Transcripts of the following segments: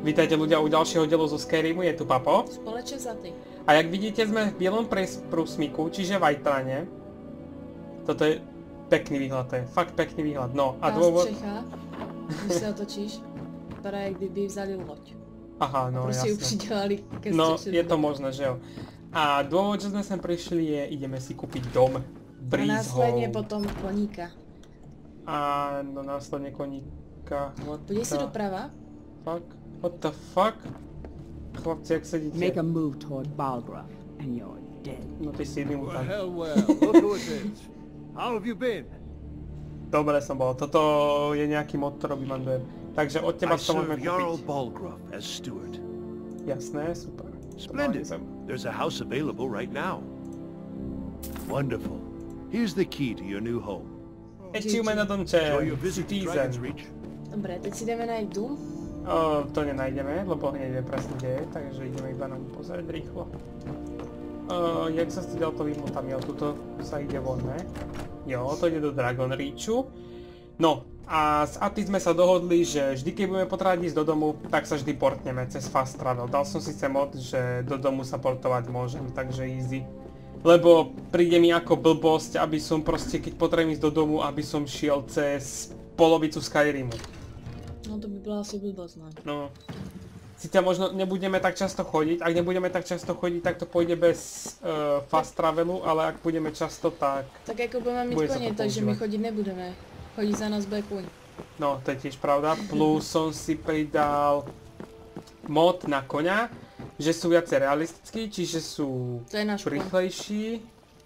Vítajte ľudia u ďalšieho dielu zo Skyrimu, je tu Papo. Společne za ty. A jak vidíte, sme v bielom prúsmiku, čiže v Aitrane. Toto je pekný výhľad, to je fakt pekný výhľad. No a dôvod... střecha, když se otočíš, vypadá, jak kdyby vzali loď. Aha, no prostě ju jasne. přidělali ke No, střeše. je to možné, že jo. A dôvod, že sme sem prišli je, ideme si kúpiť dom. A Breeze následně Hall. potom koníka. A no následne koníka. What Podívej se the doprava. fuck? What the fuck? Chlapci, jak sedíte? Make a move toward Balgraf, and you're dead. No ty si iný mutant. Well, look who it is. How have you been? Dobre som bol, toto je nejaký mod, ktorý mandujem. Takže od teba I to môžeme serve Jarl kúpiť. Balgraf as steward. Jasné, super. Splendid. There's a house available right now. Wonderful. Here's the key to your new home. Achievement na domče, Enjoy your visit to Citizen. Dragon's Reach. Dobré, teď si jdeme najít dům. To nenájdeme, lebo neviem presne kde je, takže ideme iba na ňu pozrieť rýchlo. Jak sa stýdal to vymotam, jo, tuto sa ide von, ne? Jo, to ide do Dragon Reachu. No, a s Aty sme sa dohodli, že vždy keď budeme potrebovať ísť do domu, tak sa vždy portneme cez Fast Travel. Dal som síce mod, že do domu sa portovať môžem, takže easy. Lebo príde mi ako blbosť, aby som proste, keď potrebujem ísť do domu, aby som šiel cez polovicu Skyrimu. No to by byla asi blbost, no. No. Sice možno nebudeme tak často chodiť, ak nebudeme tak často chodiť, tak to pôjde bez fast travelu, ale ak budeme často, tak... Tak jako budeme mít Bude se koně, to takže my používat. chodit nebudeme. Chodí za nás bude kůň. No, to je tiež pravda. Plus som si pridal mod na koňa, že sú viacej realistickí, čiže sú To je náš kůň. rýchlejší.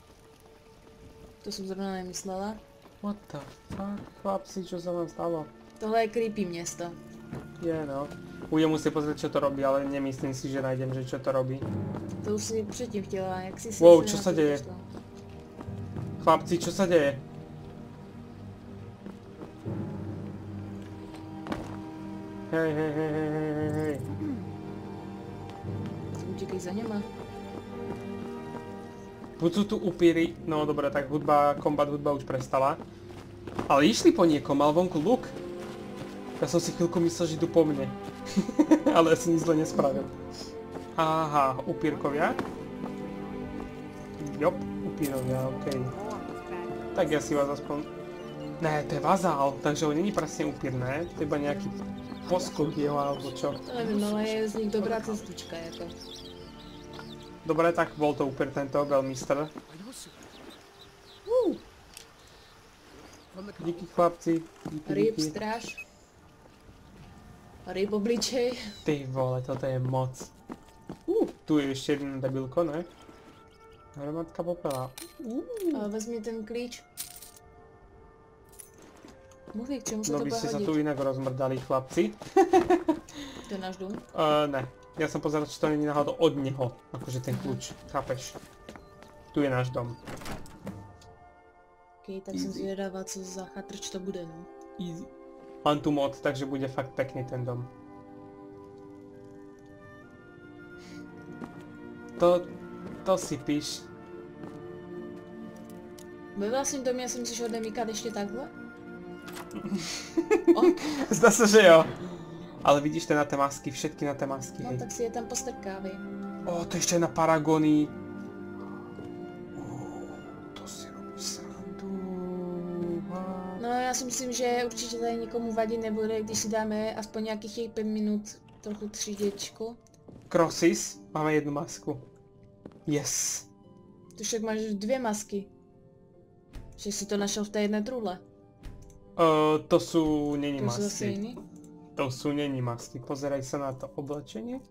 To jsem zrovna nemyslela. What the fuck, chlapci, čo sa vám stalo? Tohle je creepy město. Je no. Budem musieť pozrieť, čo to robí, ale nemyslím si, že nájdem, že čo to robí. To už si předtím chtěla, jak si Wow, si čo na sa to deje? přišla. Chlapci, čo sa deje? Hej, hej, hej, hej, hej, hej, hej. Utíkej za něma. Buď sú tu upíry, no dobre, tak combat hudba už prestala. Ale išli po niekom, mal vonku luk. Ja som si chvíľku myslel, že idú po mne. Ale ja som nič zle nespravil. Aha, upírkovia. Jop, upírovia, okej. Tak ja si vás aspoň... Ne, to je vazál, takže on není presne upír, ne? To je iba nejaký poskok jeho, alebo čo. To nevím, ale je z nich dobrá cestička, jako. Dobre, tak bol to upír tento veľmistr. Díky chlapci, díky, Ryb, díky. stráž. Ryb obličej. Ty vole, toto je moc. Tu je ešte jeden debilko, ne? Hromadka popela. Vezmi ten klíč. Mluví, k čemu se No to by bude ste sa hodit? tu inak rozmrdali, chlapci. To je náš dům? Ne, ja som pozeral, či to není náhodou od neho, akože ten kľúč, chápeš? Tu je náš dom. Ok, tak jsem zvědavá, co za chatrč to bude, no. Easy. Mám tu mod, takže bude fakt pekný ten dom. To si píš. Ve vlastním domě si myslíš odemíkat ještě takhle? Zdá sa, že jo. Ale vidíš to na té masky, všetky na té masky, No hej. tak si je tam postrkávej. To ešte na Paragony. To si robí srandu. No já si myslím, že určitě tady nikomu vadit nebude, když si dáme aspoň nějakých těch 5 minut trochu tříděčku. Crossis, máme jednu masku. Yes. Ty však máš 2 masky. Že jsi to našel v té jedné truhle. To sú není To jsou zase masky. jiný. To sú není masky. Pozeraj sa na to oblečenie.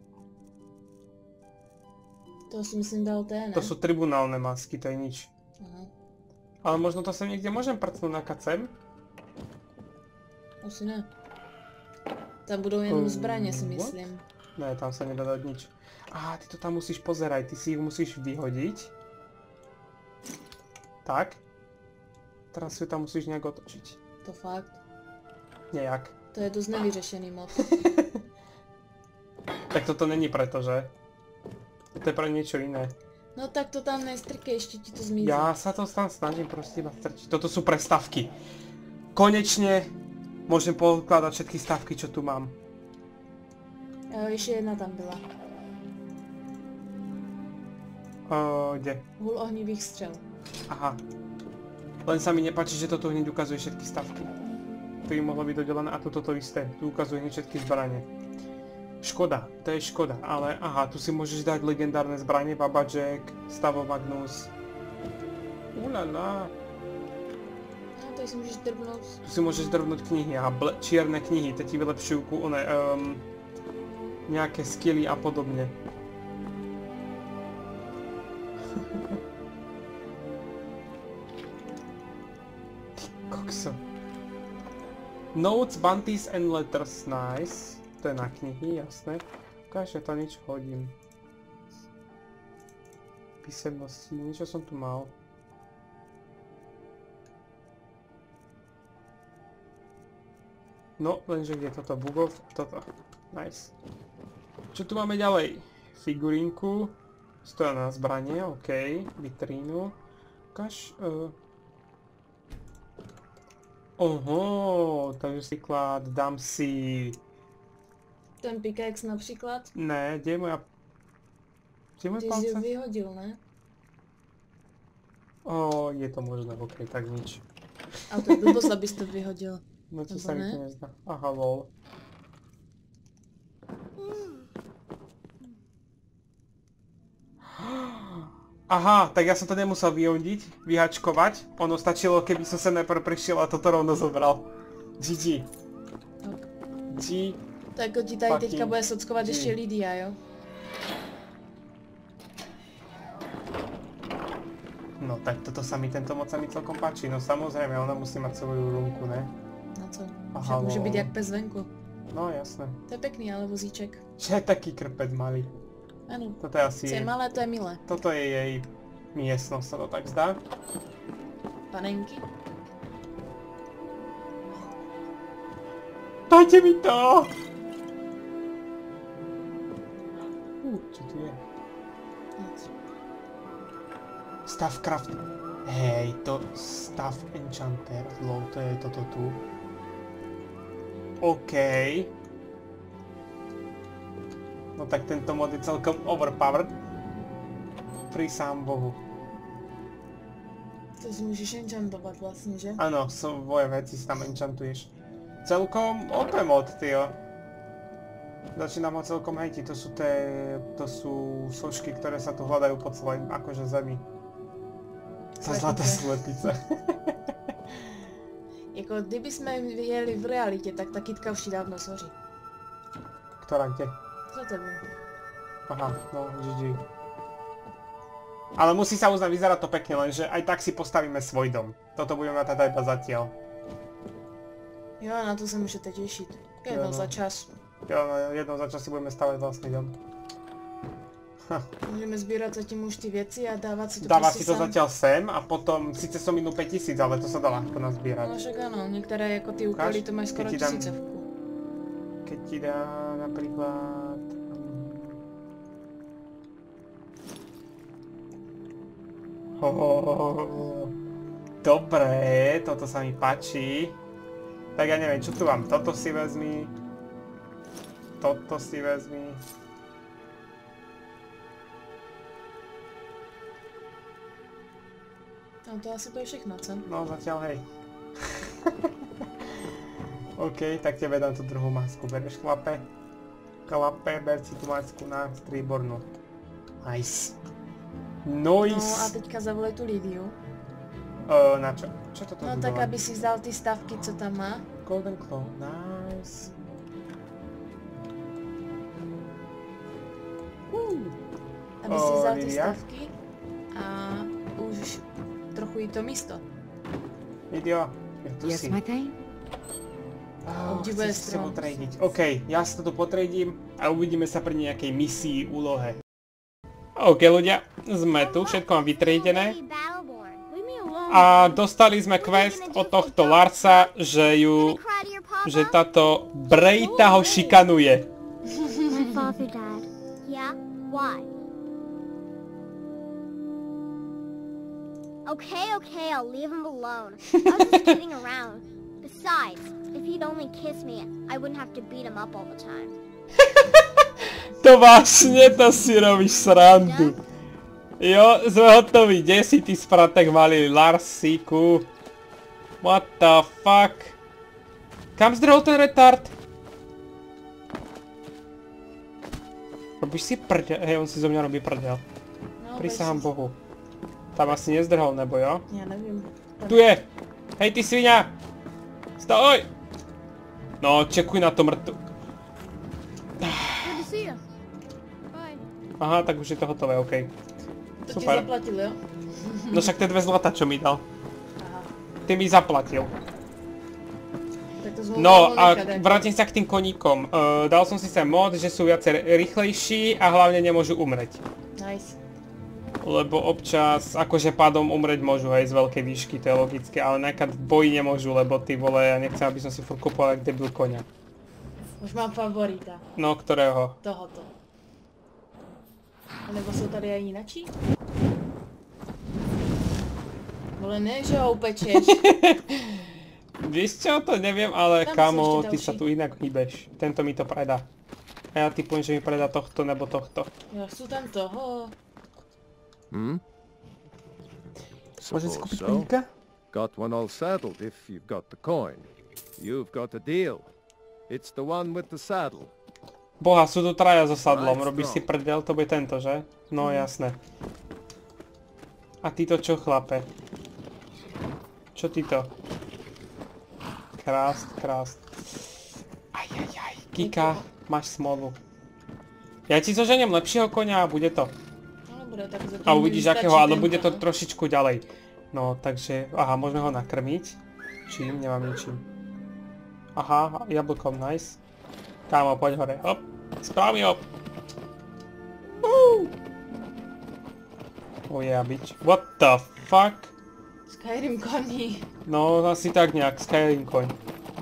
To si myslím dal té, ne? To sú tribunálne masky, to je nič. Aha. Ale možno to sem niekde môžem prcnúť na kacem? Asi ne. Tam budou jenom zbraně, si What? myslím. Ne, tam sa nedá dať nič. Ty to tam musíš pozerať, ty si ich musíš vyhodiť. Tak. Teraz si ju tam musíš nejak otočiť. To fakt. Nejak. To je dost nevyřešený mod. Tak toto není preto, že? To je pre niečo iné. No tak to tam nestrkej, ještě ti to zmizí. Ja sa to tam snažím proste iba strčiť. Toto sú prestavky. Konečne môžem pokladať všetky stavky, čo tu mám. Ještě jedna tam byla. Kde? Hůl ohnivých střel. Aha. Len sa mi nepáči, že toto hneď ukazuje všetky stavky. To by mohlo byť dodelené a toto to isté. Tu ukazuje hneď všetky zbranie. Škoda, to je škoda, ale aha, tu si môžeš dať legendárne zbranie, Baba Jack, Stavo Magnus. Ulala. No, tady si můžeš drbnout. Tu si môžeš drbnúť knihy a čierne knihy, te ti vylepšujú nejaké skilly a podobne. Kokso. Notes, bounties and letters, nice. To je na knihy, jasné. Ukáž, že to niečo hodím. Písemnosti, niečo som tu mal. No, lenže kde toto bugov? Toto. Nice. Čo tu máme ďalej? Figurinku. Stoja na zbranie, OK. Vitrínu. Ukáž... Oho, takže si klad, dám si... Ten pickaxe například? Ne, kde je moja... Kde je moje palce? Ty jsi ho vyhodil, ne? Je to možné, OK, tak nič. A to je blbost, abys to vyhodil. No to Nebo sa mi ne? to nezdá. Aha, lol. Aha, tak ja som to nemusel vyhodiť, vyhačkovať. Ono stačilo, keby som sa najprv prišiel a toto rovno zobral. GG. Tak. G. Tak ti tady teďka bude sockovat ještě Lydia, jo? No tak toto sa mi, tento moc sa mi celkom páči. No samozrejme, ona musí mať svoju runku, ne? Na co? Aha, Však může no. být jak pes venku. No jasné. To je pěkný, ale vozíček. Že je taký krpec malý. Ano. Toto je asi... Co je malé, to je milé. Toto je jej miestnosť, sa to tak zdá. Panenky? Dajte mi to! Čo tu je? Nic. Stavcraft. Hej, to Stav Enchanter. Lol, to je toto tu. OK. No tak tento mod je celkom overpowered. Pri sám bohu. To si můžeš enchantovat vlastně, že? Áno, svoje veci si tam enchantuješ. Celkom OP mod, tyjo. Začínam ho celkom hejtiť, to sú sošky, ktoré sa tu hľadajú po celej akože zemi. Za zlaté slepice. Jako kdyby jsme jeli v realitě, tak ta kytka už ti dávno zhoří. Ktorá kde? Za tebou. Aha, no GG. Ale musí sa uznať, vyzerá to pekne, lenže aj tak si postavíme svoj dom. Toto budeme mať teda iba zatiaľ. Jo, na to se můžete těšit. Jo, Jednou no. za čas. Jo, no jednou za čas si budeme stavať vlastný dom. Můžeme sbírat zatím už ty věci a dávat si to Dáva prostě si to sám. zatiaľ sem a potom, síce som minul 5000, ale to sa dá ľahko nazbierať. No však ano, některé jako ty úkoly to máš skoro Keď ti dám- 1000. Keď ti dá napríklad... Dobre, toto sa mi páči. Tak ja neviem, čo tu mám? Toto si vezmi. Toto si vezmi. No to asi bude všechno, co? No zatiaľ hej. OK, tak tebe dám tú druhú masku. Bereš chlape? Chlape, ber si tú masku na strýbornú. Nice. No a Nice. teďka zavolej tu Lidiu. Na čo? Čo toto No tak aby si vzal ty stavky, co tam má. Golden Claw, nice. Aby si vzal ty Lidia? stavky a už trochu jí to místo. Lidio, je tu Yes, si. my thing? Obdivuje Chceš si s sebou strom. tradiť. OK, ja sa to tu potredím a uvidíme sa pri nejakej misii, úlohe. OK ľudia, sme tu, všetko mám vytredené. A dostali sme quest od tohto Larsa, že táto Brejta ho šikanuje. My father died. Yeah? Why? Okay, I'll leave him alone. I was just kidding around. Besides, if he'd only kiss me, I wouldn't have to beat him up all the time. No vážne, to si robíš srandu. Jo, sme hotoví. Kde si ty spratek malý Larsíku? What the fuck? Kam zdrhol ten retard? Robíš si prdel? Hej, on si zo mňa robí prdel. No, Prisahám Bohu. Tam asi nezdrhol, nebo jo? Ja nevím. Tu je! Hej ty svinia! Stoj! No, čekuj na to mrtu. Good to see you. Bye. Aha, tak už je to hotové, okej. To ti Super. zaplatil, jo? No však tie 2 zlata, čo mi dal. Aha. Ty mi zaplatil. Tak to zvolil No a nechať. vrátim sa k tým koníkom. Dal som si sem mod, že sú viacej rýchlejší a hlavne nemôžu umrieť. Nice. Lebo občas akože pádom umrieť môžu aj z veľkej výšky, to je logické, ale nejakad v boji nemôžu, lebo ty vole, ja nechcem, aby som si furt kupoval jak debil koňa. Už mám favorita. No, ktorého? Tohoto. A nebo jsou tady aj jinačí? Vole, ne, že ho upečeš. Víš čo, to neviem, ale Tam sú kamo, ešte ty ďalší. sa tu inak hýbeš. Tento mi to predá. A ja typujem, že mi predá tohto nebo tohto. Jo, sú tam toho. Môžem si Suppose kúpiť so. koníka? Got one all saddled if you've got the coin. You've got a deal. It's the one with the saddle. Boha, sú tu traja so sadlom, Right, robíš no. si prdel, to bude tento, že? No jasné. A ty to čo, chlape? Čo ty to? Krást. Ajajaj, Kika, máš smolu. Ja ti zoženiem lepšieho konia a bude to. No dobre, tak zatím A uvidíš mi akého, stačí ale tento, bude to no. trošičku ďalej. No, takže, aha, môžeme ho nakrmiť. Čím? Nemám ničím. Aha, jablkom, nice. Kámo, poď hore, hop. Správ mi hop. Oh yeah, bitch. What the fuck? Skyrim koní. No, asi tak nejak, Skyrim koň.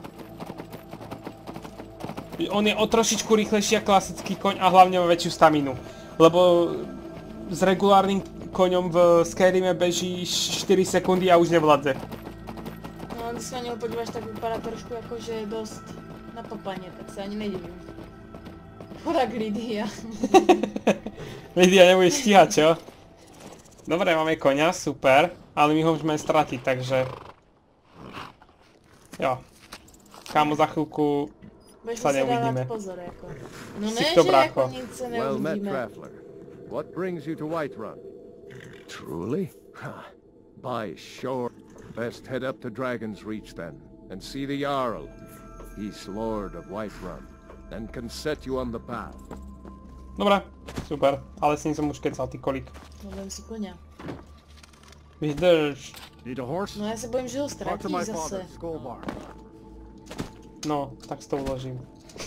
On je o trošičku rýchlejší ako klasický koň a hlavne má väčšiu staminu. Lebo s regulárnym koňom v Skyrime beží 4 sekundy a už nevládze. No, když se na něho podíváš, tak vypadá trošku jako, že je dost na papaně, tak se ani nedivím. Chudák Lydia. Lydia nebude stíhať, čo? Dobre, máme koňa, super. Ale my ho môžeme stratiť, takže... Jo. Kámo, za chvíľku Budeš sa muset neuvidíme. dávat pozor, jako. No Si ne, to že brácho. jako nic se Well met, neuvidíme. traveler. What brings you to Whiterun? Truly? By sure. Best head up to Dragon's Reach then, and see the Jarl. He's Lord of Whiterun, and can set you on the path. Dobre, super. Ale s ním som už kecal, ty kolík. No, vem si koně. Vydrž. Need a horse? No já se bojím, že ho Talk to ztratíš my zase. father, Skullbar. No, tak si to uložím.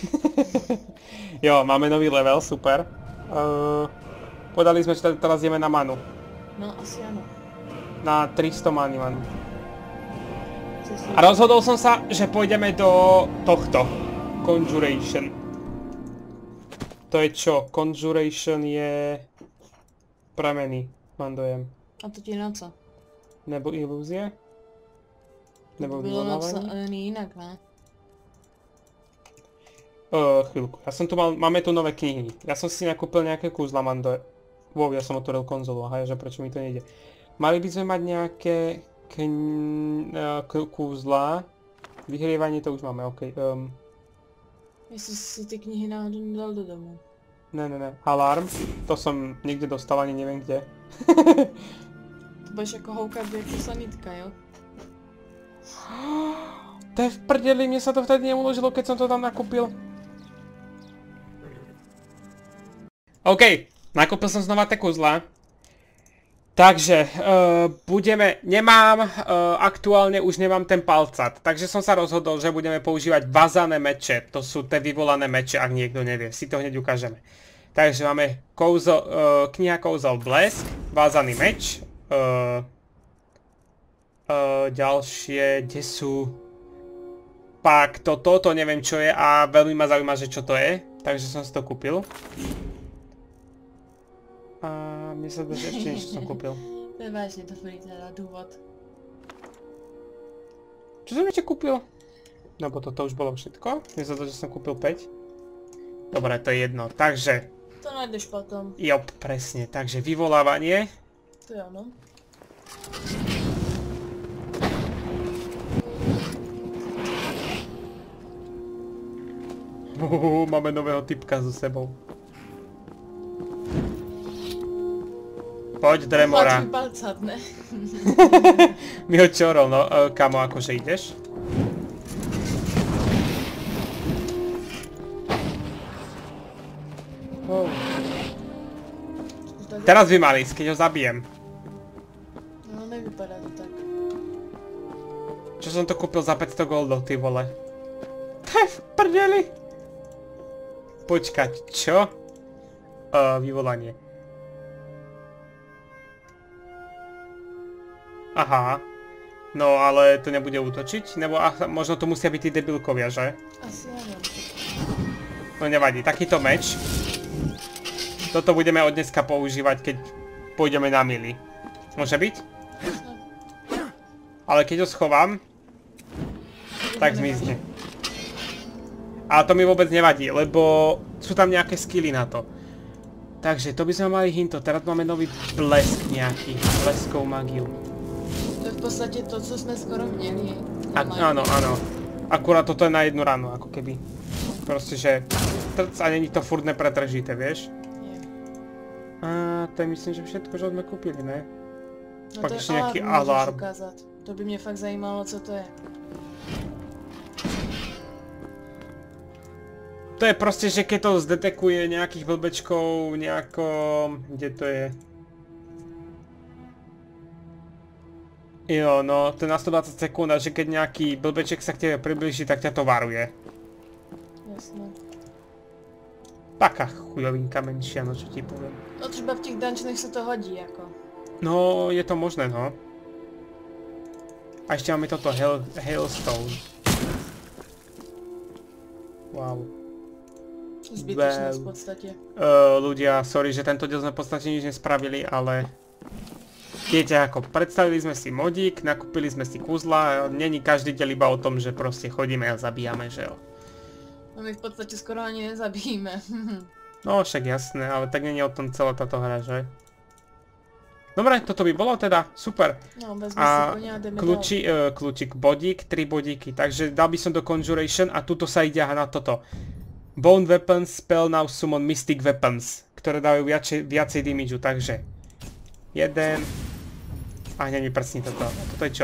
Jo, máme nový level, super. Podali sme, že teraz ideme na manu. No, asi ano. Na 300 many mám. Přesně. A rozhodol som sa, že pôjdeme do tohto. Conjuration. To je čo? Conjuration je... Prameny, mám dojem. A to ti na co? Nebo ilúzie? Nebo To bylo vyvolávanie? napsané jinak, ne? Chvíľku. Ja som tu mal, máme tu nové knihy. Ja som si nakúpil nejaké kúzla, mám dojem. Wow, ja som otvoril konzolu, aha, že prečo mi to nejde. Mali by sme mať nejaké kúzla. Vyhrievanie to už máme, okej. Jestli si ty knihy náhodou nedal do domu. Ne. Alarm. To som niekde dostal, ani neviem kde. To budeš jako houkat jako sanitka, jo? To je v prdeli, mne sa to vtedy neuložilo, keď som to tam nakúpil. OK, nakúpil som znova tie kúzla. Takže, aktuálne už nemám ten palcat, takže som sa rozhodol, že budeme používať vázané meče. To sú tie vyvolané meče, ak niekto nevie, si to hneď ukážeme. Takže máme kniha Kouzel Blesk, vázaný meč. Ďalšie, kde sú... Pak toto neviem čo je a veľmi ma zaujíma, že čo to je, takže som si to kúpil. A mne sa to ešte niečo som kúpil. To je vážně dobrý teda důvod. Čo som ešte kúpil? Nebo toto už bolo všetko? Mne sa to, že som kúpil 5. Dobre, to je jedno. Takže, nájdeš potom. Jop, presne. Takže vyvolávanie. To je ono. Máme nového typka so sebou. Poď, Dremora. Máš palcát, ne? Mi ho čorol, no. Kamo, akože ideš? Oh. Teraz by mali ísť, keď ho zabijem. No, nevypadá to tak. Čo som to kúpil za 500 goldov, ty vole? To je v prdeli. Počkať, čo? Vyvolanie. Aha. No, ale to nebude útočiť? Nebo možno to musia byť tí debilkovia, že? Asi neviem. No nevadí, takýto meč. Toto budeme od dneska používať, keď pôjdeme na mily. Môže byť? Ale keď ho schovám, tak zmizne. Ale to mi vôbec nevadí, lebo sú tam nejaké skilly na to. Takže to by sme mali hinto. Teraz máme nový blesk nejaký. Bleskovú magiu. To je v podstate to, co sme skoro měli. Áno, áno. Akurát toto je na jednu ránu, ako keby. Proste, že trc a není to furt nepretržité, vieš? A to je myslím, že všetko, čo sme kúpili, ne? No Pak to ešte je nejaký alarm, alarm. môžeš ukázať. To by mě fakt zajímalo, co to je. To je proste, že keď to zdetekuje nejakých blbečkov, nejako... Kde to je? Jo, no, to je na 120 sekúnd a že keď nejaký blbeček sa k tebe priblíži, tak ťa to varuje. Jasné. Taká chujovinka menšia, no čo ti poviem. No třeba v těch dungeonech se to hodí, jako. No, je to možné, no. A ešte máme toto Hailstone. Wow. Zbytečné v podstate. Ľudia, sorry, že tento diel sme v podstate nič nespravili, ale... Viete ako, predstavili sme si modík, nakúpili sme si kuzla, není každý diel iba o tom, že proste chodíme a zabíjame, že jo. No my v podstate skoro ani nezabijíme. No však jasné, ale tak není o tom celá táto hra, že? Dobre, toto by bolo teda, super. No, vezme si konia a jdeme kľúčik, bodík, 3 bodíky, takže dal by som do Conjuration a tuto sa ide na toto. Bone Weapons, Spell Now Summon Mystic Weapons, ktoré dávajú viacej damageu, takže... 1... A hneď mi prsní toto. Toto je čo?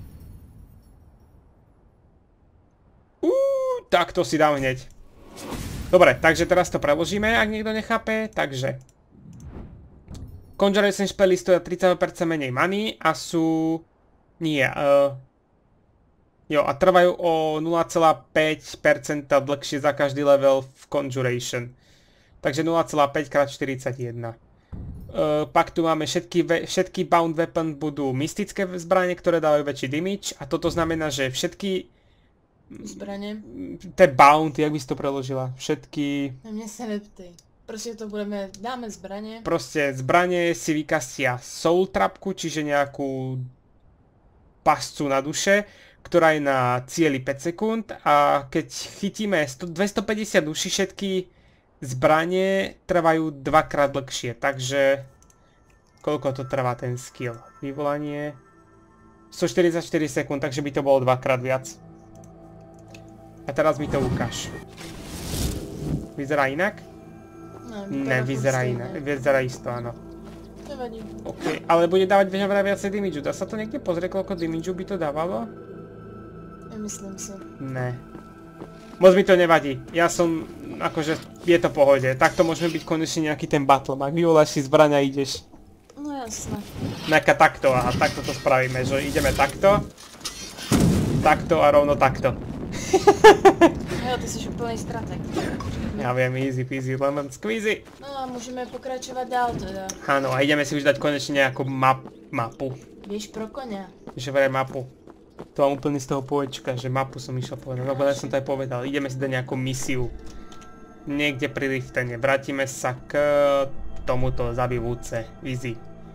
Tak to si dám hneď. Dobre, takže teraz to preložíme, ak niekto nechápe, takže... Conjuration spely stoja 30% menej money a sú... Nie, jo, a trvajú o 0,5% dlhšie za každý level v Conjuration. Takže 0,5 x 41. Pak tu máme všetky Bound Weapon budú mystické zbranie, ktoré dávajú väčší damage. A toto znamená, že všetky... Zbraně? To je Bound, jak by si to preložila? Všetky... Na mě se neptej. Prostě to budeme... Dáme zbraně. Proste zbranie si vykastia Soul Trapku, čiže nejakú pascu na duše, ktorá je na cieli 5 sekúnd a keď chytíme 250 duší, všetky zbranie trvajú dvakrát dlhšie, takže koľko to trvá ten skill? Vyvolanie 144 sekúnd, takže by to bolo dvakrát viac. A teraz mi to ukáž. Vyzerá inak? No, Nevyzerá inak, vyzerá isto, áno. Nevadí. OK, ale bude dávať viacej damageu. Dá sa to niekde pozrieť, koľko damageu by to dávalo? Nemyslím si. Ne. Moc mi to nevadí. Ja som, akože, je to pohode. Takto môžeme byť konečne nejaký ten battle. Ak vyvoláš si zbraň a ideš. No jasné. Nejaká takto, aha, takto to spravíme, že ideme takto. Takto a rovno takto. Jo, ty jsi úplný strateg. Ja viem, easy peasy, lemon squeezy. No a můžeme pokračovat dál teda. Áno, a ideme si už dať konečne nejakú mapu. Běž pro koně. Že vraj mapu. To mám úplne z toho povečka, že mapu som išiel povedať. No ja som to aj povedal. Ideme si dať nejakú misiu. Niekde pri liftene. Vrátime sa k tomuto zabivúce. Easy.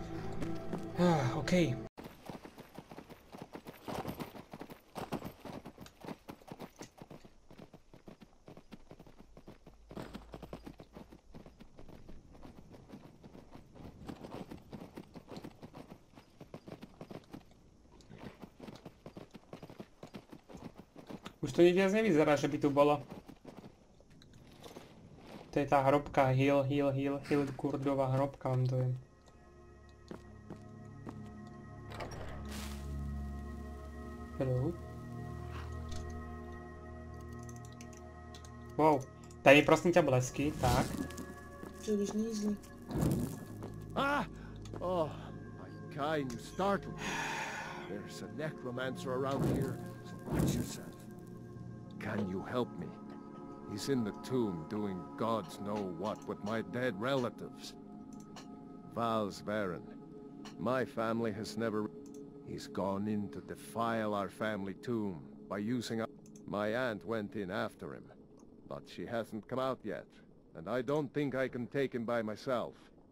OK. Už to nič viac nevyzerá, že by tu bolo. To je tá hrobka, Hilgurdová hrobka, mám dojem. Hello. Wow, daj mi prosím ťa blesky, tak. Čo už nie je zlý. Ah! Oh, my kind, you startled me. There's a necromancer around here, so watch yourself. Can you help me? He's in the tomb doing gods know what with my dead relatives. Val's Baron. My family has never... He's gone in to defile our family tomb by using... My aunt went in after him, but she hasn't come out yet, and I don't think I can take him by myself.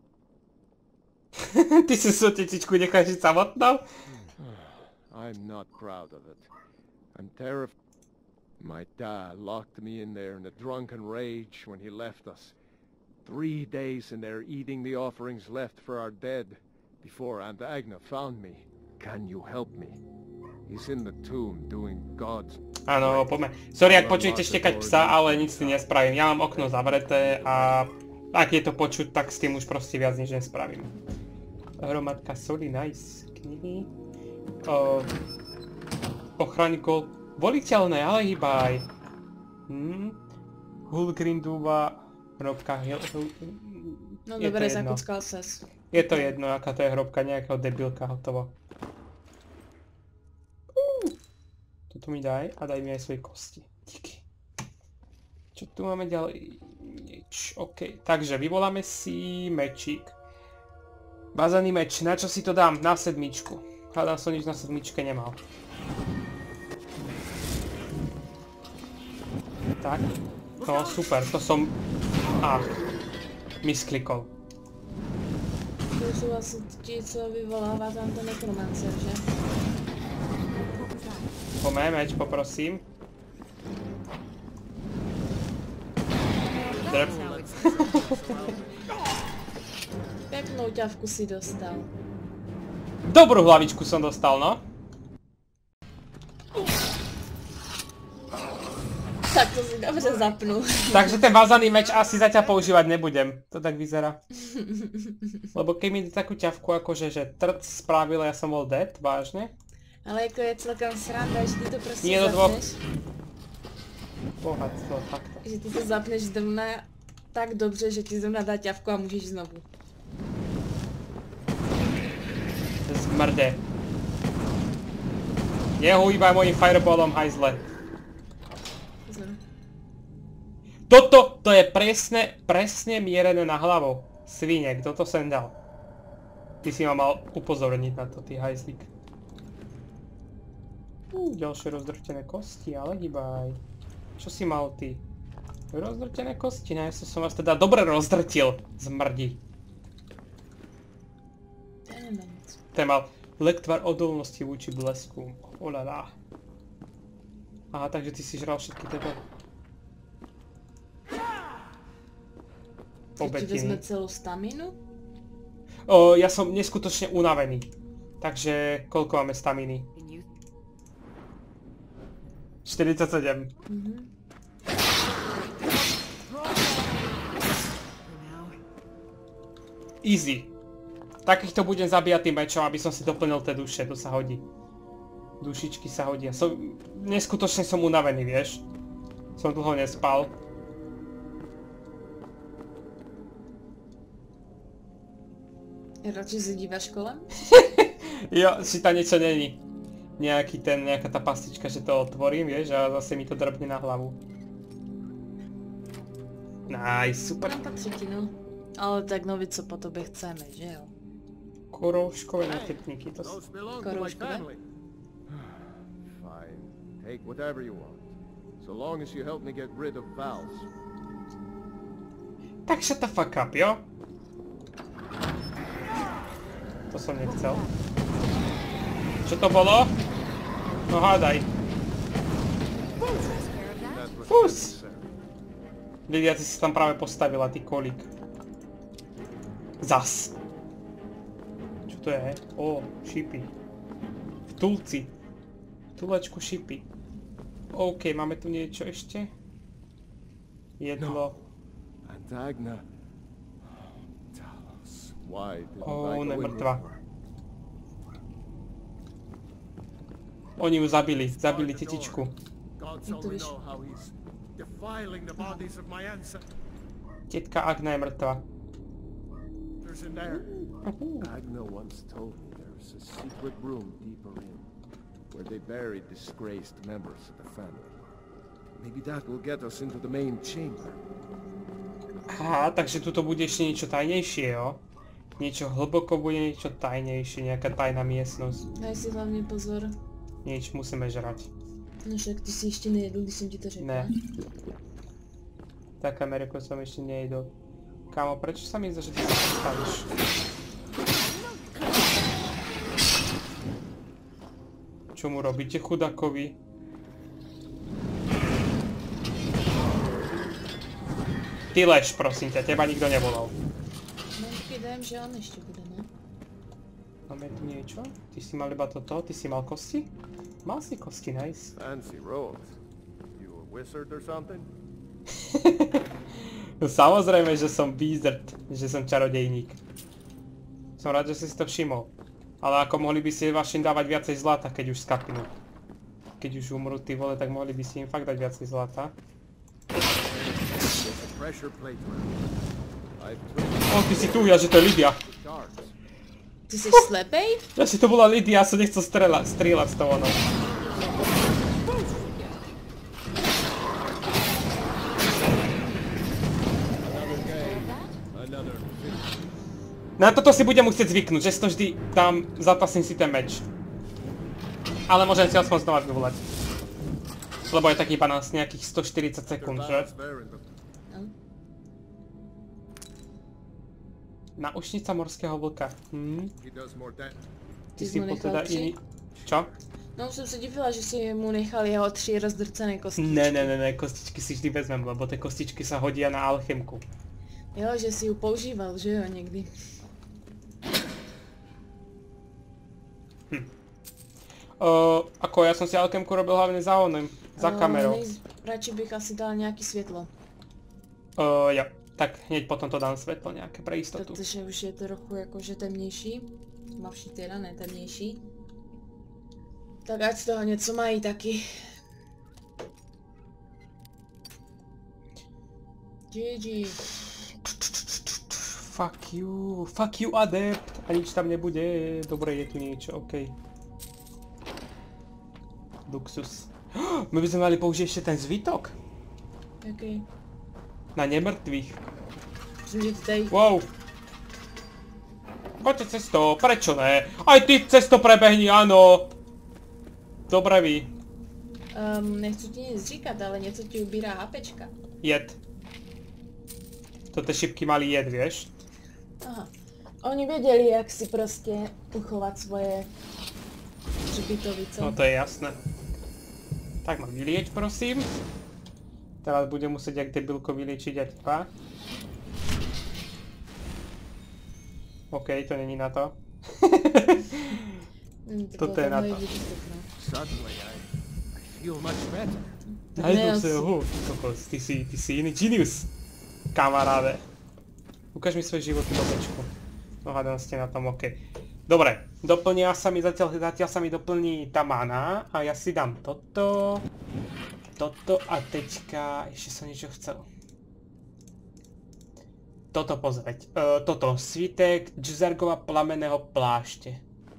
Ty si sú tetičku necháš samotnou? I'm not proud of it. I'm terrified. My dad locked me in there in a drunken rage when he left us. 3 days in there eating the offerings left for our dead before Aunt Agna found me. Can you help me? He's in the tomb doing God's... Áno, poďme. Sorry, ak počujete štekať psa, ale nic s tým nespravím. Ja mám okno zavreté a ak je to počuť, tak s tým už proste viac nič nespravím. Hromadka soli, nice. Knihy. Ochraňko. Voliteľné, ale hýbaj. Hulgrindúva. Hrobka. No dobre, zakuckal ses. Je to jedno, aká to je hrobka nejakého debilka, hotovo. Toto mi daj a daj mi aj svoje kosti. Díky. Čo tu máme ďalej? Nič, OK. Takže vyvoláme si mečík. Bazaný meč, na čo si to dám? Na 7. Hádam som nič na 7 nemal. Tak. No super, to som... misklikol. To sú asi ti, co vyvoláva tam ten nekromancer, že? Poďme, meč, poprosím. Drp. Peknú ťavku si dostal. Dobrú hlavičku som dostal, no. Tak to si dobře zapnul. Takže ten vázaný meč asi zatiaľ používať nebudem. To tak vyzerá. Lebo keď mi takú ťavku akože, že trc spravil a ja som bol dead, vážne. Ale jako je celkem sranda, že ty to prostě Nie do dvoch. zapneš. Bohatstvo, takto. Že ty to zapneš zrovna tak dobře, že ti zrovna dá ťavku a můžeš znovu. Zmrde. Nehújbaj mojím fireballom, hajzle. Toto, to je presne mierené na hlavu. Svine, kto to sem dal? Ty si ma mal upozorniť na to, ty hajzlík. Ďalšie rozdrtené kosti, ale hýbaj. Čo si mal ty? Rozdrtené kosti, ne? Som vás teda dobre rozdrtil, zmrdi. Ten mal lektvar odolnosti vúči blesku. Olala. Aha, takže ty si žral všetky tieto... Ti vezme celú staminu? Ja som neskutočne unavený. Takže koľko máme staminy? 47. Easy. Takýchto budem zabíjať tým mečom, aby som si doplnil tie duše, to sa hodí. Dušičky sa hodia. Neskutočne som unavený, vieš? Som dlho nespal. Radšej si díváš kolem? Jo, či tam niečo není. Nejaká tá pastička, že to otvorím, vieš, a zase mi to drbne na hlavu. Nice, super. Patří ti, no. Ale tak no, co po tobě chceme, že jo? Korouškové netepníky, to sú... Korouškové? Fine. Take whatever you want. So long as you help me get rid of Val's. Tak shut the fuck up, jo? To som nechcel. Čo to bolo? No hádaj. Fus! Lidia, ty si tam práve postavila, ty kolík. Zas. Čo to je? Ó, šipy. Vtulci. Vtulečku šipy. OK, máme tu niečo ešte? Jedlo. And Agna. Talos, why didn't Ó, I ona je go in mŕtva. with her? Oni ju zabili tetičku. Gods Jak to only víš? know how he's defiling the bodies of my ancestors Tetka Agna je mŕtva. in there. Agna once told me there's a secret room deeper in, where they buried disgraced members of the family. Maybe that will get us into the main chamber. Aha, takže tuto bude ešte niečo tajnejšie, jo? Niečo hlboko bude niečo tajnejšie, nejaká tajná miestnosť. Daj si hlavne pozor. Niečo musíme žrať. No však ty si ešte nejedl, když som ti to řekla. Ne. Tak Ameriko som ešte nejedol. Kámo, prečo sa mi zdá, že ty sa postavíš? Čo mu robíte, chudakovi? Ty lež, prosím ťa, teba nikto nevolal. Mám taký dojem, že on ešte bude, ne? Máme tu niečo? Ty si mal iba toto? Ty si mal kosti? Mal si kosti, nice. Fancy robes. You a wizard or something? No samozrejme, že som wizard, že som čarodejník. Som rád, že si to všimol. Ale ako mohli by si vašim dávať viacej zlata, keď už skapnú. Keď už umrú tí vole, tak mohli by si im fakt dať viacej zlata. Pressure plate. O, ty si tu, ja, že to je Lydia. Shards. Ty si slepej? Ja si to bola Lydia, ja som nechcel strieľať s tou onou. Na toto si budem musieť zvyknúť, že si to vždy dám, zatasím si ten meč. Ale môžem si aspoň znova vyvolať. Lebo je taký iba na nejakých 140 sekúnd, že? Náušnica morského vlka. Ty si bol teda iný... Čo? No som sa divila, že si mu nechal jeho 3 rozdrcené kostičky. Ne, kostičky si vždy vezmem, lebo tie kostičky sa hodia na alchemku. Jo, že si ju používal, že jo, niekdy. Ako ja som si alchemku robil hlavne za onem, za kamerou. Radšej bych asi dal nejaké svetlo. Jo, tak hneď potom to dám svetlo nejaké pre istotu. Protože už je to trochu jakože temnější. Tmavší teda, ne temnější. Tak ať z toho něco mají taky. GG. Fuck you adept. A nič tam nebude, dobre je tu niečo, okej. Luxus. My by sme mali použiť ešte ten zvytok. Jaký? Na nemrtvých. Myslím, že tady. Wow. Poďte cesto, prečo ne? Aj ty cesto prebehni, áno. Dobre ví. Nechci ti nic říkat, ale něco ti ubírá HPčka. Jed. Toto šipky mali jed, vieš? Aha. Oni věděli, jak si prostě uchovat svoje hřbitovice. No to je jasné. Tak ma vylieč, prosím. Teraz budem musieť jak debilko vyliečiť aj teba. OK, to není na to. Toto je na to. Suddenly I feel much better. Najednou sa kokos, ty si iný genius. Kamaráde. Ukáž mi svoj životný dobečku. No hádam ste na tom OK. Dobre, doplnia sa mi, zatiaľ sa mi doplní tá mana a ja si dám toto. Toto a teďka, ešte som niečo chcel. Toto pozrieť. Toto, svitek Džzargova plamenného plášte.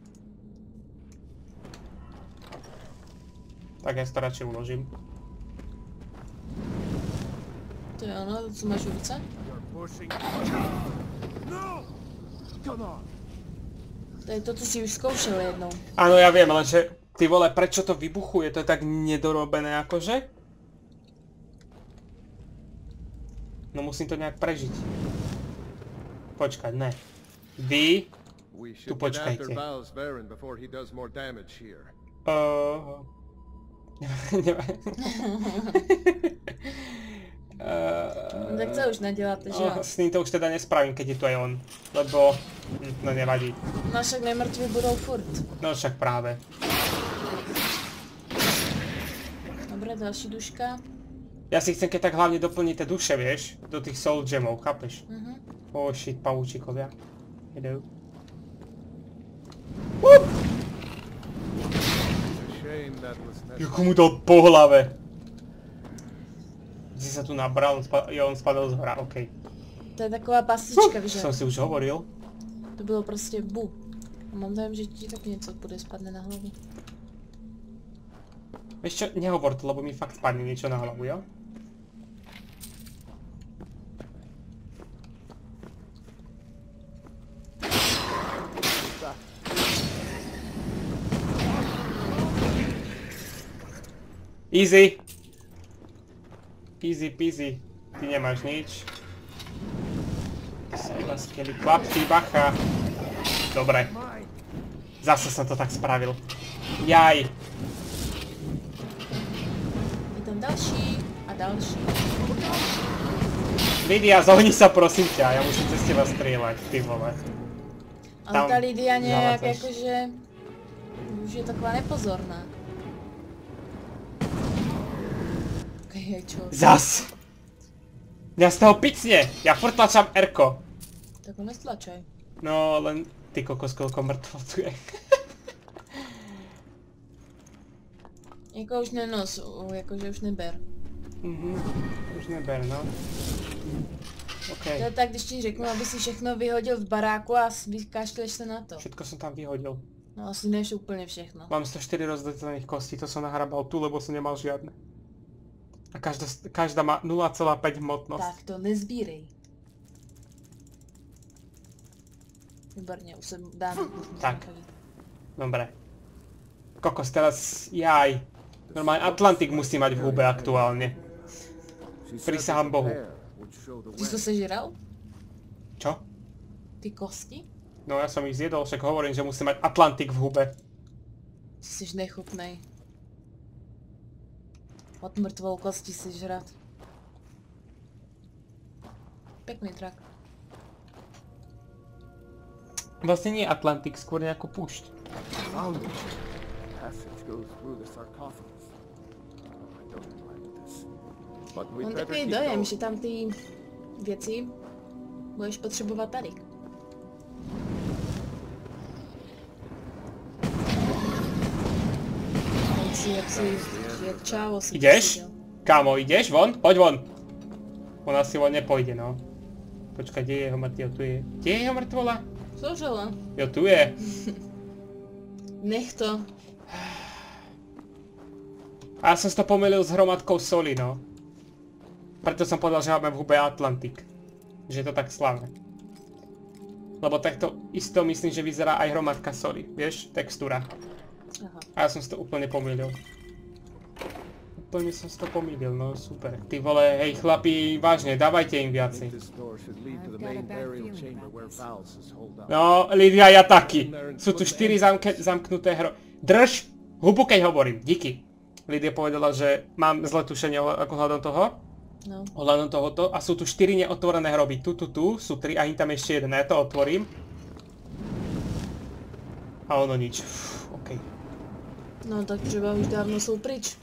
Tak ja si to radšej uložím. To je ono, co máš v ruce? To je to, co si už zkoušel jednou. Áno, ja viem, lenže ty vole, prečo to vybuchuje? To je tak nedorobené akože? No musím to nejak prežiť. Počkať, ne. Vy tu počkajte. Tak co už neděláte, že jo? S ním to už teda nespravím, keď je tu aj on. Lebo, no nevadí. No však nemrtví budou furt. No však práve. No Dobre, další duška. Ja si chcem keď tak hlavne doplniť tie duše, vieš? Do tých soul gemov, chápeš? Oh shit, pavúčikovia. Idú. Juko mu dal po hlave. Si sa tu nabral, on spadol z hora, okej. To je taková pastička, víš, že? Som si už hovoril. To bylo prostě bu. A mám dojem, že ti taky něco bude spadne na hlavu. Vieš čo, nehovor to, lebo mi fakt spadne niečo na hlavu, jo? Easy. Easy peasy. Ty nemáš nič. Ty sa iba skvelý chlapci, bacha. Dobre. Zase som to tak spravil. Jaj. Je tam další a další. Lidia, zohni sa prosím ťa, ja musím cez teba strieľať, ty vole. Ale ta Lidia nějak zavádzaš. jakože... Už je taková nepozorná. Okej, čo? Zas! Mňa z toho picne! Ja furt tlačám R-ko. Tak ho nestlačaj. No, len ty kokos, koľko mŕtvol tu je. Jako už nenos, jakože už neber. Už neber, no. To Okej. je tak, když ti řeknu, aby si všechno vyhodil v baráku a vykašleš se na to. Všetko som tam vyhodil. No asi než úplně všechno. Mám 104 rozdelených kostí, to som nahrabal tu, lebo som nemal žiadne. A každá má 0,5 hmotnosť. Tak to nezbírej. Výborně, už se dá. Tak. Dobre. Kokos, teraz jaj. Normálne Atlantik musí mať v hube aktuálne. Prisahám Bohu. Ty jsi to sežral? Čo? Ty kosti? No ja som ich zjedol, však hovorím, že musí mať Atlantik v hube. Ty jsi nechutnej. Od mrtvou kosti si žrat. Pekný trak. Vlastne nie Atlantik, skôr nejakú púšť. Found it. Passage goes through the sarcophagus. I don't like this. But we Mám No, better takový keep dojem, going. že tam ty věci budeš potřebovat tady. Jak čávo si Ideš? posadil. Kámo, ideš von? Poď von. Ona si von nepojde, no. Počkaj, kde je jeho mŕtvola? Tu je. Kde je jeho mŕtvola? Cože len? Jo, tu je. Nech to. A ja som si to pomýlil s hromadkou soli, no. Preto som povedal, že máme v hube Atlantik. Že je to tak slavné. Lebo takto isto myslím, že vyzerá aj hromadka soli, vieš? Textúra. Aha. A ja som si to úplne pomýlil. Úplne som si to pomýlil, no super. Ty vole, hej chlapi, vážne, dávajte im viacej. This door should lead to the main burial chamber where Vals is holed up. No, Lidia, ja taky. Sú tu 4 zamknuté Drž hubu, keď hovorím, díky. Lidia povedala, že mám zlé tušenie ohľadom toho. No. Ohľadom tohoto. A sú tu 4 neotvorené hroby. Tu, sú 3 a tam ešte jeden. Ja to otvorím. A ono nič. Okej. No tak třeba už dávno jsou pryč.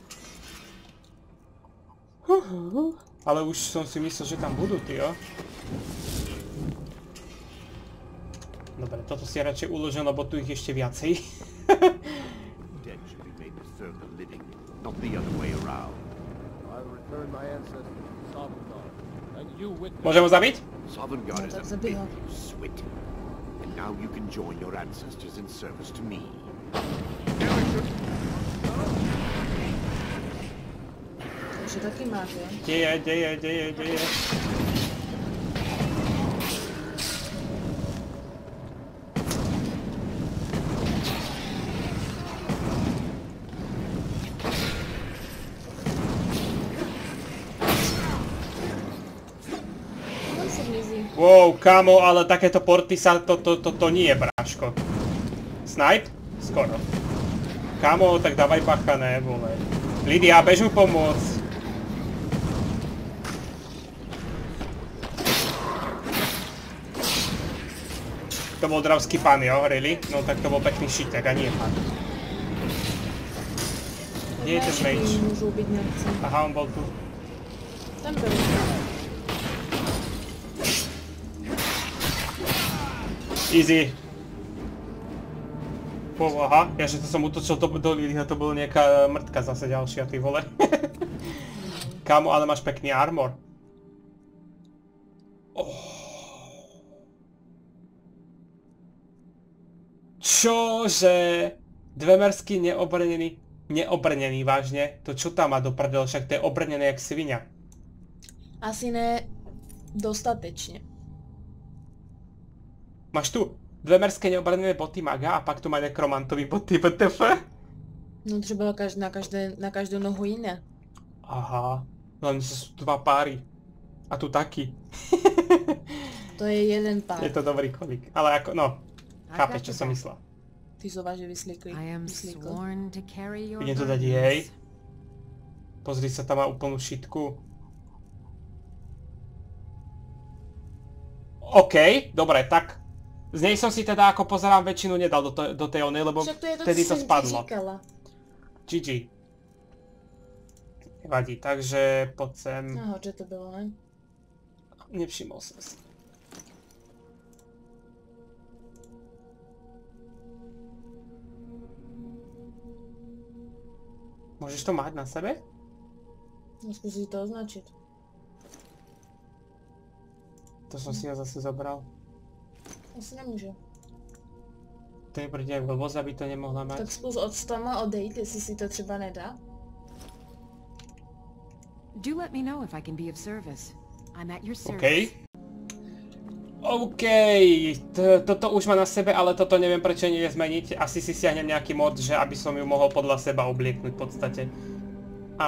Ale už som si myslel, že tam budú, ty jo. Dobre, toto si radšej uložím, lebo tu ich ešte viacej. Dead should be made to serve the living, not the other way around. I'll return my ancestors to Sovngarde, and you witness. Môžem ho zabiť? Sovngarde No, tak is a zabij bit, ho. you swit. And now you can join your ancestors in service to me. Takže taky máš, jo? Deje. Tam se vlízí. Wow, kámo, ale takéto porty sa, to nie je, bráško. Snipe? Skoro. Kámo, tak dávaj bacha, ne, vole. Lidia, bež mu pomôcť. To bol dravský pán, jo, really? No tak to bol pekný šitek a nie pán. Kde Kde je ten mage? Môžu byť nemci. Aha, on bol tu. Tam byl. Easy. Aha, ja že to som útočil do Lilyho, to bola nejaká mŕtka zase ďalšia, ty vole. Kámo, ale máš pekný armor. Čože? Dvemersky neobrnený vážne? To čo tam má do prdel, však to je obrnené jak svinia. Asi ne dostatečne. Máš tu dvemerské neobrnené boty maga a pak tu má nekromantový boty WTF? No třeba na každou nohu jiné. Aha, len sú tu dva páry. A tu taky. To je jeden pár. Je to dobrý kolik, ale ako, no, chápeš, čo som myslel. Ty sú vážne vyslíkli. Idem to dať jej. Pozri sa, tam má úplnú šitku. OK, dobre, tak. Z nej som si teda, ako pozerám, väčšinu nedal do tej onej, lebo vtedy to spadlo. GG. Nevadí, takže poď sem. Nahoře to bylo, ne? Nevšimol som si. Môžeš to mať na sebe? No skúsi to označiť. To som si ho zase zobral. Asi nemůže. To je proti jak blbost, aby to nemohla mať. Tak zkus od stama odejít, jestli si to třeba nedá. Do let me know if I can be of service. I'm at your service. OK. OK, toto už má na sebe, ale toto neviem prečo nie zmeniť. Asi si siahnem nejaký mod, že aby som ju mohol podľa seba oblieknúť v podstate. A...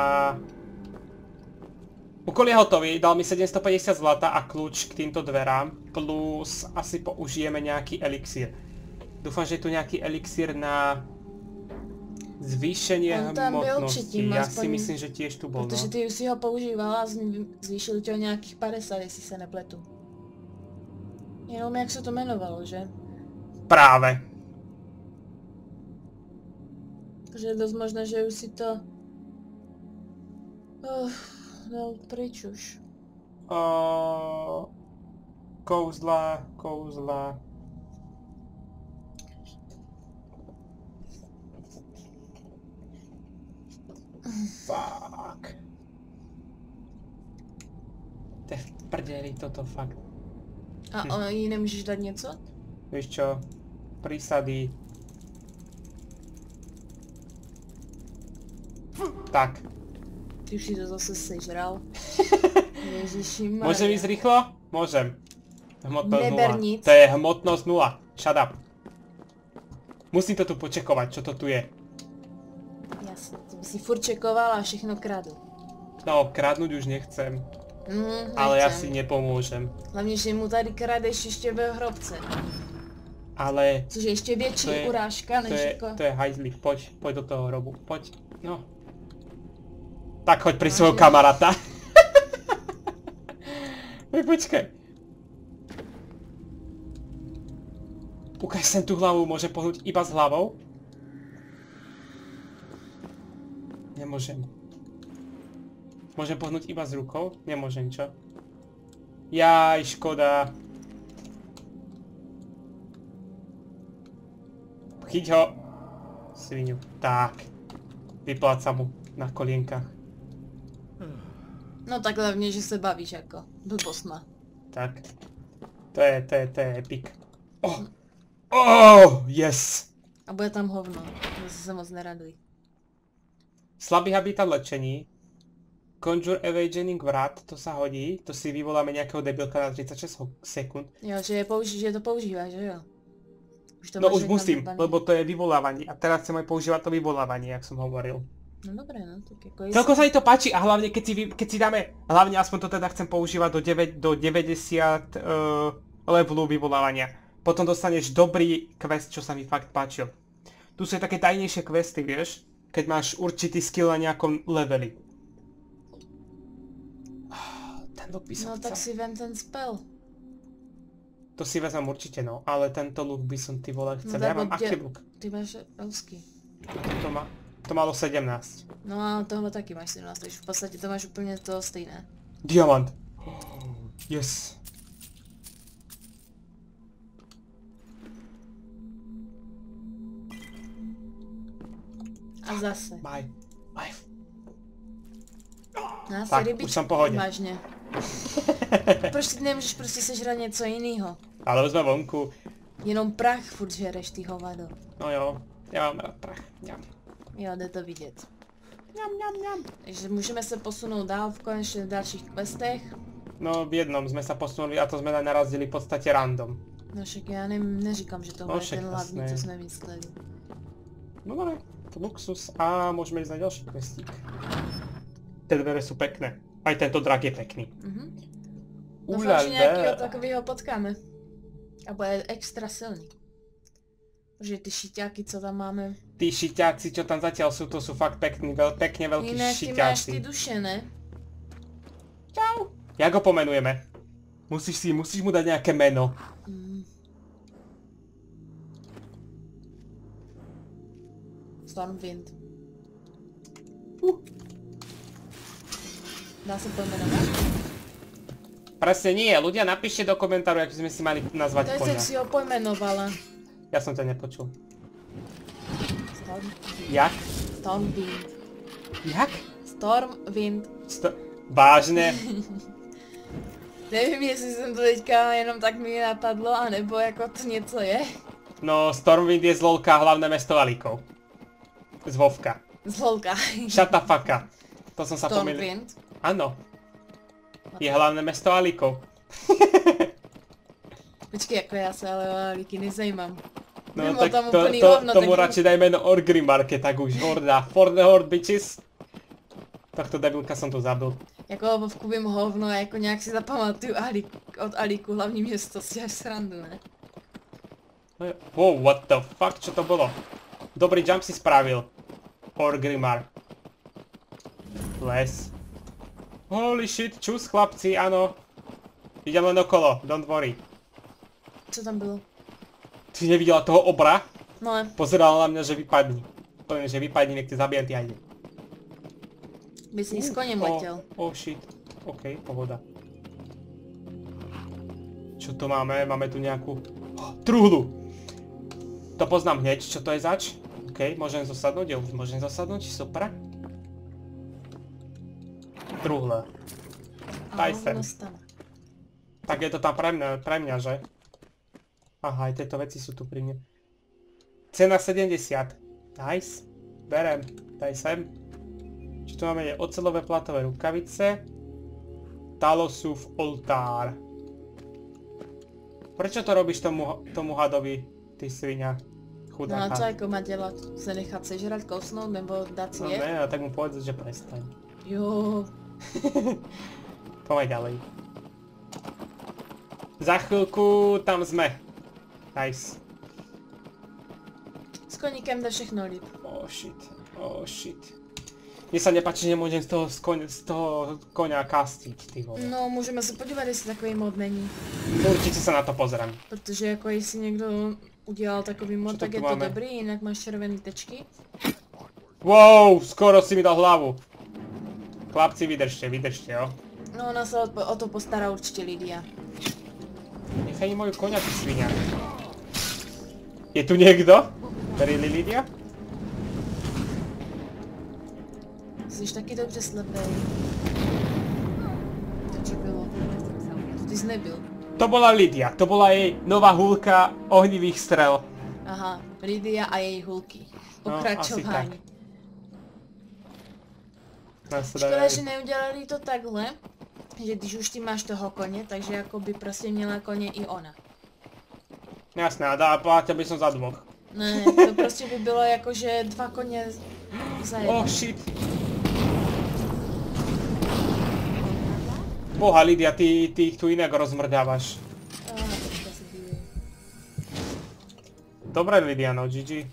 Úkol je hotový, dal mi 750 zlata a kľúč k týmto dverám, plus asi použijeme nejaký elixír. Dúfam, že je tu nejaký elixír na zvýšenie hmotnosti. Ja si myslím, že tiež tu bol, no. Protože ty už si ho používala a zvýšili tě o nějakých 50, jestli se nepletu. Jenom jak se to jmenovalo, že? Práve. Takže je dost možné, že už si to... dal pryč už. Kouzla. Fuck. To je v prdeli toto fakt. A jí nemůžeš dát něco? Víš čo? Prísady. Tak. Ty už si to zase sežral. Ježišimarja. Môžem ísť rýchlo? Môžem. Hmotnosť 0. Neber nic. To je hmotnosť 0. Shut up. Musím to tu počekovať, čo to tu je. Jasne, to by si furt čekoval a všechno kradl. No, kradnúť už nechcem. Ale ja si nepomôžem. Hlavně, že mu tady kradeš ještě ve hrobce. Ale... Což je ještě větší urážka, než jako... To je hajzlík, poď do toho hrobu, poď. No. Tak choď pri svojho kamaráta. Počkaj. Ukáž sem tú hlavu, môže pohnúť iba s hlavou? Nemôžem. Môžem pohnúť iba s rukou? Nemôžem, čo? Jaj, škoda. Chyť ho. Svinu. Tak. Vypláca mu na kolienkách. No tak hlavně, že se bavíš jako blbostma. Tak. To je epic. Oh, yes! A bude tam hovno, zase se moc neraduj. Slabý habitat lečení. Conjure Evasioning Vrat, to sa hodí. To si vyvoláme nejakého debilka na 36 sekúnd. Jo, že to používáš, že jo? No už musím, lebo to je vyvolávanie. A teraz chcem aj používať to vyvolávanie, jak som hovoril. No dobré, no tak jako... Celko sa mi to páči a hlavne keď si dáme, hlavne aspoň to teda chcem používať do 90 levelu vyvolávania. Potom dostaneš dobrý quest, čo sa mi fakt páčil. Tu sú také tajnejšie questy, vieš? Keď máš určitý skill na nejakom leveli. Ten look by som chcel. No tak si vem ten spell. To si vezmem určite, no. Ale tento look by som ty vole chcel. No, ja mám aký look? Ty máš elský. Toto má... To malo 17. No a tohle taky máš 17, takže v podstatě to máš úplně to stejné. Diamant. Yes. A zase. Bye. Bye. Nás Tak, rybičky, už jsem v pohodě. vážně. Proč ty nemůžeš prostě sežrat něco jiného? Ale už jsme vonku. Jenom prach furt žereš, ty hovado. No jo, já mám rád prach. Mňam. Jo, jde to vidět. Mňam. Takže můžeme se posunout dál v konečně dalších questech. No v jednom jsme se posunuli a to jsme narazili v podstatě random. No však já neříkám, že tohle No je však ten hlavní, jasné. co jsme mysleli. No dobré, to luxus a môžeme ísť na ďalší questík. Tie dvere sú pekné. Aj tento drak je pekný. Doufám, že nějakého takového potkáme. A bude extra silný. Protože ty šiťáky, co tam máme. Tí šiťáci, čo tam zatiaľ sú, to sú fakt pekní, pekne veľkí Jinak ty máš ty šiťáci. duše, ne? Čau. Jak ho pomenujeme? Musíš mu dať nejaké meno. Stormwind. Dá se pojmenovat? Presne nie, ľudia napíšte do komentáru, jak sme si mali To nazvať je, konia. jak si ho pojmenovala. Ja som ťa nepočul. Storm... Jak? Stormwind. Jak? Stormwind. Vážne? Nevím, jestli jsem to teďka jenom tak mi napadlo, anebo jako to něco je. No, Stormwind je z LOLka hlavné mesto Alikov. Z Vovka. Z holka. Shut the fuck up. To som sa pomýlil. Stormwind. Áno. Je hlavné mesto Alikov. Počkej, jako já se ale o Aliky nezajímám. No Mimo tak tam úplný hovno, tomu tak- radšej daj meno Orgrimmarke, tak už horda. For the horde bitches. Tohto debilka som tu zabil. Jako Vovku vím hovno, jako nějak si zapamatuju od Aliku hlavní město, si až srandu, ne? Wow, what the fuck, čo to bolo? Dobrý jump si spravil. Orgrimmar. Les. Holy shit, čus chlapci, áno. Idem len okolo, don't worry. Co tam bylo? Ty nevidela toho obra? No, Pozerala na mňa, že vypadni. Poviem, že vypadni, nech ty zabijem, ty ajde. by si s koněm letěl. Oh shit. OK, pohoda. Čo to máme? Máme tu nejakú... truhlu! To poznám hneď, čo to je zač. OK, môžem zosadnúť, ja už môžem zosadnúť, super. Truhle. A Daj sem. hovno stane. Tak je to tam pre mňa, že? Aha, aj tieto veci sú tu pri mne. Cena 70. Nice. Berem. Daj sem. Čo tu máme? Je oceľové platové rukavice. Talosův oltár. Prečo to robíš tomu hadovi, ty svinia? No Chudák a co had. jako má dělat? Se nechat sežrat, kousnout nebo dát si No je? ne, a tak mu povedz, že prestaň. Jo. Poďme ďalej. Za chvíľku tam sme. Nice. S koníkem jde všechno líp. Oh shit, oh shit. Mně se nepáči, že nemůžem z toho konia kastiť, ty vole. No, můžeme se podívat, jestli takový mod není. Určitě se na to pozriem. Protože jako jestli někdo udělal takový mod, Co to tak tu je to máme? dobrý, jinak máš červený tečky. Wow, skoro si mi dal hlavu. Chlapci, vydržte, jo. No, ona se o to postará určitě Lydia. Nechaj mi moju konia, ty svinia. Je tu někdo? Really, Lydia? Jsi taky dobře slepej. To čo bylo? To ty jsi nebyl. To bola Lydia, to bola jej nová húlka ohnivých strel. Aha, Lydia a její hulky. No, Pokračování. asi tak. Škoda, že neudělali to takhle, že když už ty máš toho koně, takže jako by prostě měla koně i ona. Jasné, a platil by som za dvoch. Ne, to prostě by bylo jako, že dva koně za jedno. Oh shit. Boha Lydia, ty ich tu inak rozmrdávaš. Teďka se dívaj. Dobre Lydia, no GG.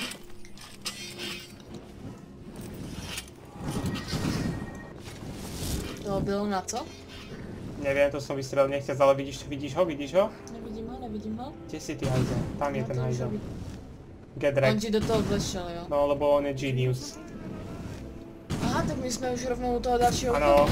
To bylo na co? Neviem, to som vystrelil nechťac, ale vidíš ho? Nevidím ho. Kde si ty hajzel? Tam je No ten to už hajzel. ho vidím. Gedrek. On ti do toho vlešel, jo? No, lebo on je genius. Aha, tak my jsme už rovnou u toho dalšího. Ano.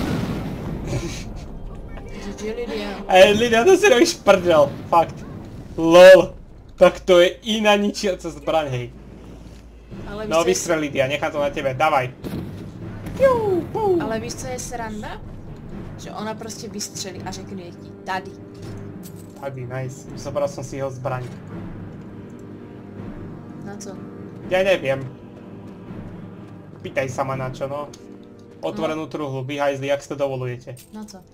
GG Lydia. Lydia, to si robíš prdel. Fakt. LOL. Tak to je iná ničiaca zbraň, hej. Ale No vystřel Lydia, nechám to na tebe, davaj. Ale víš, co je sranda? Že ona prostě vystřelí a řekne ti tady. Tady, nice. Zobral som si jeho zbraň. Na co? Ja neviem. Pýtaj sa ma na čo, no. Otvorenú truhlu, vy hajzli, jak si to dovolujete. Na co?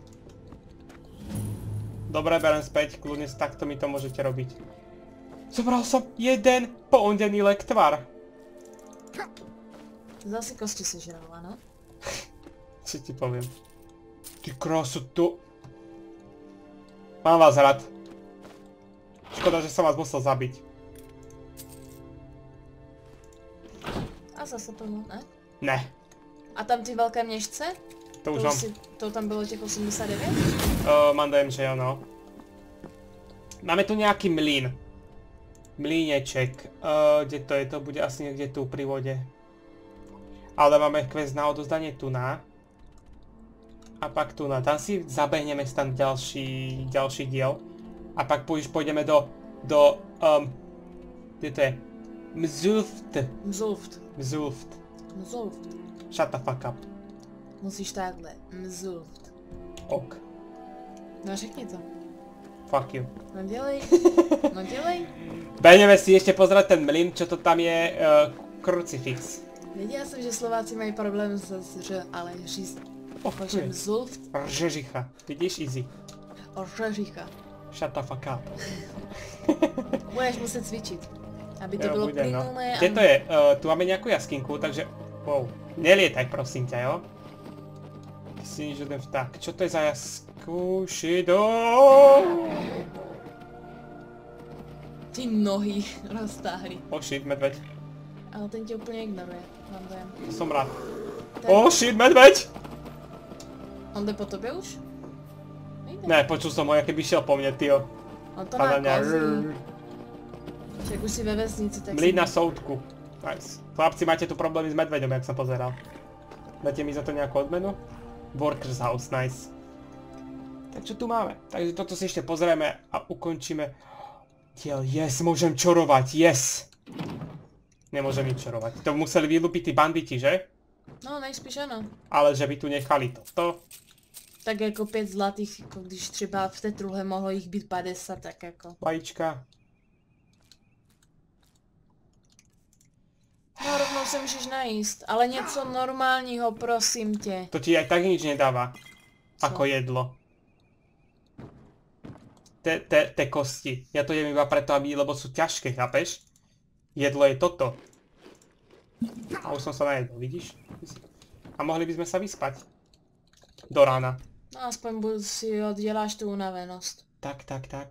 Dobre, berem späť, kľudne takto mi to môžete robiť. Zobral som jeden poondený lektvar. Zase kosti sežrala, no? Čo ti poviem? Ty krásu, to... Mám vás rád. Škoda, že som vás musel zabiť. A zase to, ne? Ne. A tam ty velké měšce? To už mám. To tam bylo těch 89? Mám dojem, že ano. Máme tu nejaký mlyn. Mlíneček. Kde to je? To bude asi niekde tu pri vode. Ale máme quest na odozdanie tu na. A pak tu na. Tam si zabehneme tam ďalší diel. A pak pôjdeme do kde to je? Mzulft. Shut the fuck up. Musíš takhle. Mzulft. Ok. No řekni to. Fuck you. No dělej. No dělej. Behneme si ešte pozrieť ten mlyn, čo to tam je. Krucifix. Věděla jsem, že Slováci mají problém s ale říct. Takže mzulft. Ržežicha. Vidíš, easy. Ořežicha. Shut the fuck up. Budeš muset cvičit. Aby to Jo, bylo bude, no. plynulé. Kde to je? Tu máme nejakú jaskinku, takže... Wow. Nelietaj, prosím ťa, jo? Ty si nič jeden vták. Čo to je za jasku? Shido! Ty nohy roztáhly. Oh shit, medveď. Ale ten tě úplně ignoruje. Mám dojem. Som rád. Oh shit, medveď! On jde po tobě už? Nejde. Ne, počul som ho, jak keby šiel po mne, tyjo. On to má kozí. Jak už si ve vesnici, tak Mlyn na soudku. Nice. Chlapci, máte tu problémy s medveďom, jak som pozeral. Dáte mi za to nejakú odmenu? Workers house, nice. Tak čo tu máme? Takže toto si ešte pozrieme a ukončíme. Diel, yes, môžem čorovať, yes! Nemôžem nič čorovať. To museli vylúpiť tí banditi, že? No, nejspíš ano. Ale že by tu nechali toto. Tak jako 5 zlatých, jako když třeba v té truhle mohlo jich být 50, tak jako. Vajíčka. No, rovnou se můžeš najíst, ale něco normálního, prosím tě. To ti aj tak nič nedáva. Ako jedlo. Te kosti. Ja to jem iba preto, lebo sú ťažké, chápeš? Jedlo je toto. A už som sa najedol, vidíš? A mohli by sme sa vyspať. Do rána. No aspoň si odděláš tu unavenost. Tak.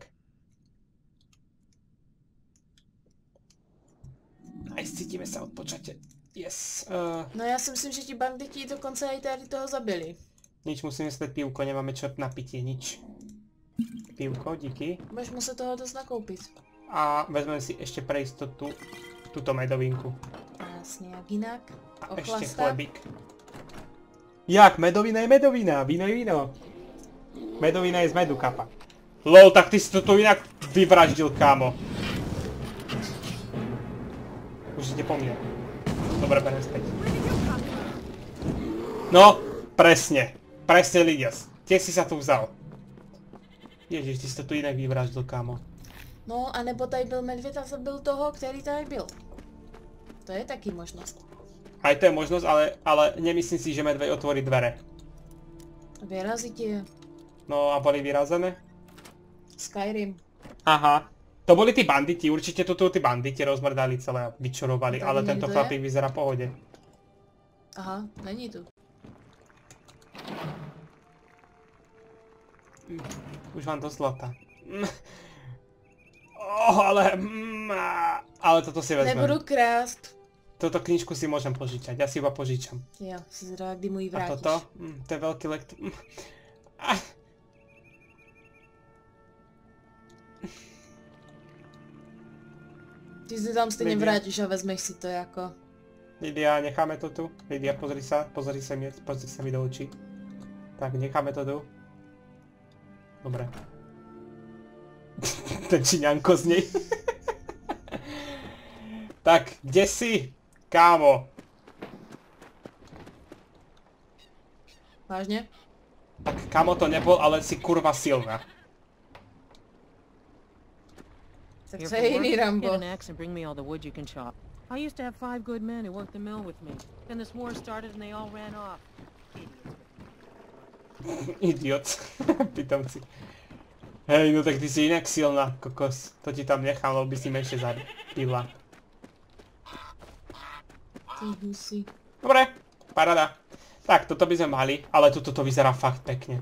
Aj cítime sa odpočate. Yes. No já si myslím, že ti banditi dokonce i tady toho zabili. Nič, musíme si dať pivko, nemáme čo na pitie, nič. Pivko, díky. Budeš muset toho dost nakoupit. A vezmeme si ešte pre istotu túto medovinku. Jasně, jak jinak. A ešte Ochlasta. chlebík. Jak? Medovina je medovina, víno je víno. Medovina je z medu, kapa. Lol, tak ty si to tu inak vyvraždil, kámo. Už ide po mne. Dobre, berem späť. No, presne. Presne, Lidias. Tiež si sa tu vzal. Ježiš, ty si to tu inak vyvraždil, kámo. No, anebo tady byl medvěd a zabil toho, který tady byl. To je taky možnost. Aj to je možnosť, ale nemyslím si, že medveď otvorí dvere. Vyrazí ti je. No a boli vyrazené? Skyrim. Aha. To boli tí banditi, určite tu tí banditi rozmrdali celé a vyčorovali, Tak ale neviem, tento kto je? chlapík vyzerá v pohode. Aha, není tu. Už mám to zlata. Oh, ale toto si vezmem. Nebudu krást. Toto knižku si môžem požičať, ja si iba požičam. Jo, si zvedala, kdy mu ji A vrátíš. toto? To je veľký lekt... Ty si tam stejně Lidia. vrátíš a vezmeš si to jako... Lidia, necháme to tu. Lidia, pozri sa mi do očí. Tak, necháme to tu. Dobre. Ten Číňanko z nej. Tak, kde si? Kámo. Vážně? Tak kámo to nebol, ale si kurva silná. Tak Here to for je work? jiný Get Rambo. an axe and bring me all the wood you can chop. I used to have 5 good men who worked the mill with me. Then this war started and they all ran off. Idiot. Pitomci. Hej, no tak ty si inak silná, kokos. To ti tam nechám, lebo by si menšie zabila. Ty husy. Dobre, paráda. Tak, toto by sme mali, ale toto to vyzerá fakt pekne.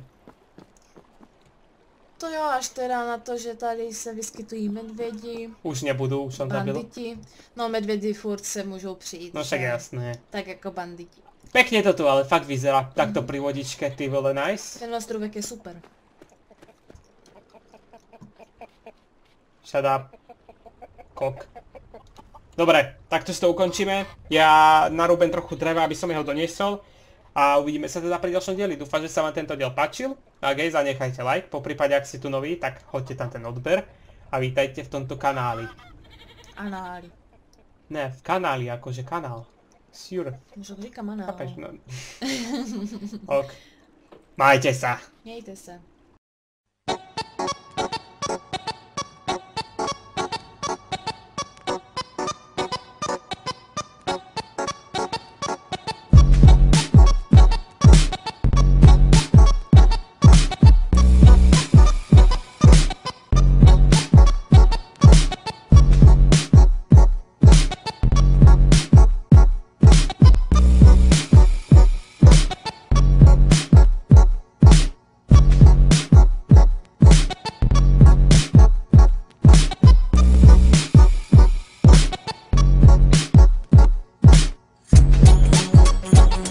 To jo, až teda na to, že tady se vyskytují medvědi, Už nebudú, už som zabil. banditi. No medvědi furt se můžou přijít. No však že? jasné. Tak jako banditi. Pekne to tu, ale fakt vyzerá takto pri vodičke, ty vole, nice. Ten ostrůvek je super. Shut up. Kok. Dobre, takto si to ukončíme. Ja narúbem trochu dreva, aby som jeho doniesol. A uvidíme sa teda pri ďalšom dieli. Dúfam, že sa vám tento diel páčil. Ak jej, zanechajte like. Poprípade, ak si tu nový, tak hoďte tam ten odber. A vítajte v tomto kanáli. Análi. Ne, v kanáli, akože kanál. Sure. Můžu říkám anál. Chápeš, no. Ok. Majte sa. Mějte se.